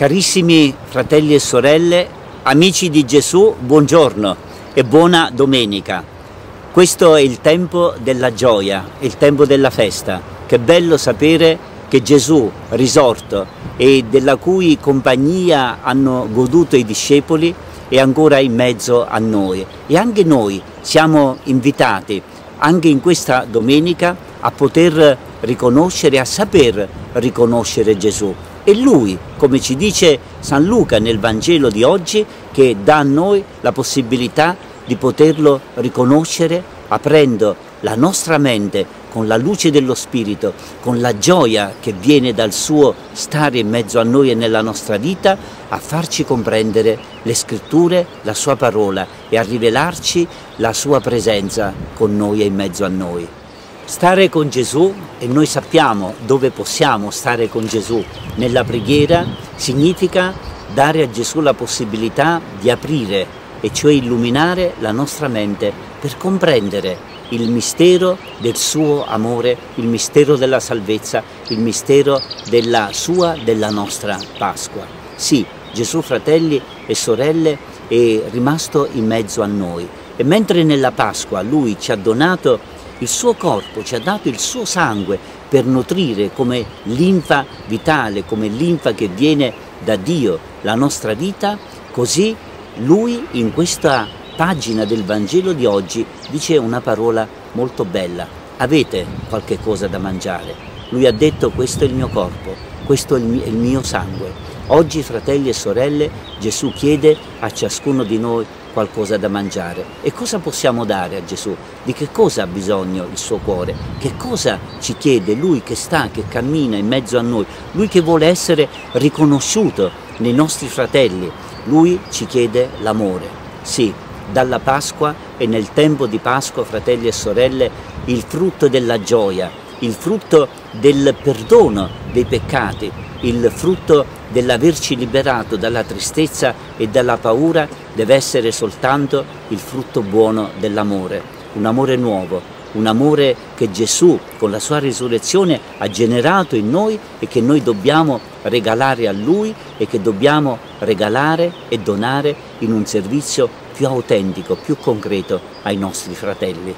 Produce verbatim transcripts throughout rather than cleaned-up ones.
Carissimi fratelli e sorelle, amici di Gesù, buongiorno e buona domenica. Questo è il tempo della gioia, è il tempo della festa. Che bello sapere che Gesù risorto e della cui compagnia hanno goduto i discepoli è ancora in mezzo a noi. E anche noi siamo invitati, anche in questa domenica, a poter riconoscere, a saper riconoscere Gesù. È Lui, come ci dice San Luca nel Vangelo di oggi, che dà a noi la possibilità di poterlo riconoscere aprendo la nostra mente con la luce dello Spirito, con la gioia che viene dal suo stare in mezzo a noi e nella nostra vita, a farci comprendere le Scritture, la sua parola e a rivelarci la sua presenza con noi e in mezzo a noi. Stare con Gesù, e noi sappiamo dove possiamo stare con Gesù, nella preghiera, significa dare a Gesù la possibilità di aprire, e cioè illuminare la nostra mente per comprendere il mistero del suo amore, il mistero della salvezza, il mistero della sua, della nostra Pasqua. Sì, Gesù, fratelli e sorelle, è rimasto in mezzo a noi, e mentre nella Pasqua Lui ci ha donato il suo corpo, ci ha dato il suo sangue per nutrire come linfa vitale, come linfa che viene da Dio la nostra vita, così Lui in questa pagina del Vangelo di oggi dice una parola molto bella: avete qualche cosa da mangiare? Lui ha detto: questo è il mio corpo, questo è il mio, il mio sangue. Oggi, fratelli e sorelle, Gesù chiede a ciascuno di noi qualcosa da mangiare. E cosa possiamo dare a Gesù? Di che cosa ha bisogno il suo cuore? Che cosa ci chiede Lui che sta, che cammina in mezzo a noi? Lui che vuole essere riconosciuto nei nostri fratelli. Lui ci chiede l'amore. Sì, dalla Pasqua e nel tempo di Pasqua, fratelli e sorelle, il frutto della gioia, il frutto del perdono dei peccati, il frutto dell'averci liberato dalla tristezza e dalla paura deve essere soltanto il frutto buono dell'amore, un amore nuovo, un amore che Gesù con la sua risurrezione ha generato in noi e che noi dobbiamo regalare a Lui e che dobbiamo regalare e donare in un servizio più autentico, più concreto ai nostri fratelli.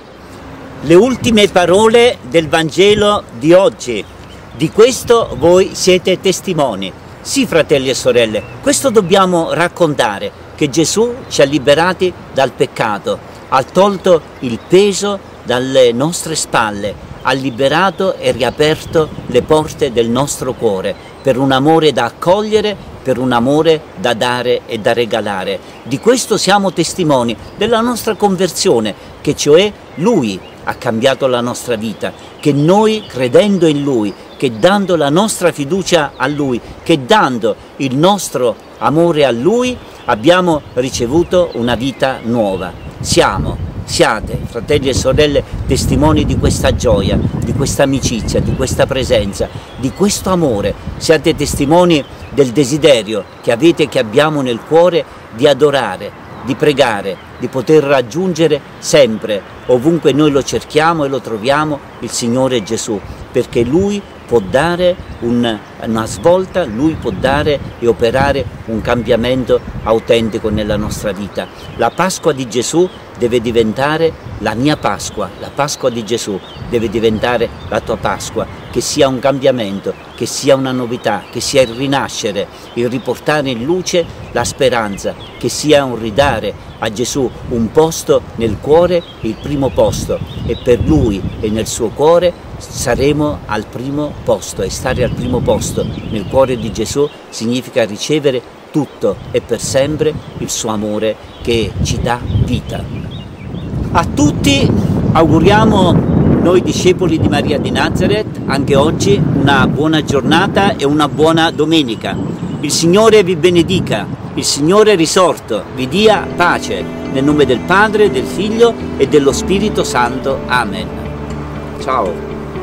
Le ultime parole del Vangelo di oggi. Di questo voi siete testimoni. Sì, fratelli e sorelle, questo dobbiamo raccontare, che Gesù ci ha liberati dal peccato, ha tolto il peso dalle nostre spalle, ha liberato e riaperto le porte del nostro cuore per un amore da accogliere, per un amore da dare e da regalare. Di questo siamo testimoni, della nostra conversione, che cioè Lui ha cambiato la nostra vita, che noi, credendo in Lui, che dando la nostra fiducia a Lui, che dando il nostro amore a Lui, abbiamo ricevuto una vita nuova. Siamo, siate, fratelli e sorelle, testimoni di questa gioia, di questa amicizia, di questa presenza, di questo amore. Siate testimoni del desiderio che avete, che abbiamo nel cuore, di adorare, di pregare, di poter raggiungere sempre, ovunque noi lo cerchiamo e lo troviamo, il Signore Gesù, perché Lui può dare un, una svolta, Lui può dare e operare un cambiamento autentico nella nostra vita. La Pasqua di Gesù deve diventare la mia Pasqua, la Pasqua di Gesù deve diventare la tua Pasqua, che sia un cambiamento, che sia una novità, che sia il rinascere, il riportare in luce la speranza, che sia un ridare a Gesù un posto nel cuore, il primo posto, e per Lui e nel suo cuore saremo al primo posto, e stare al primo posto nel cuore di Gesù significa ricevere tutto e per sempre il suo amore che ci dà vita. A tutti auguriamo, noi discepoli di Maria di Nazareth, anche oggi una buona giornata e una buona domenica. Il Signore vi benedica, il Signore risorto vi dia pace, nel nome del Padre, del Figlio e dello Spirito Santo. Amen. Ciao.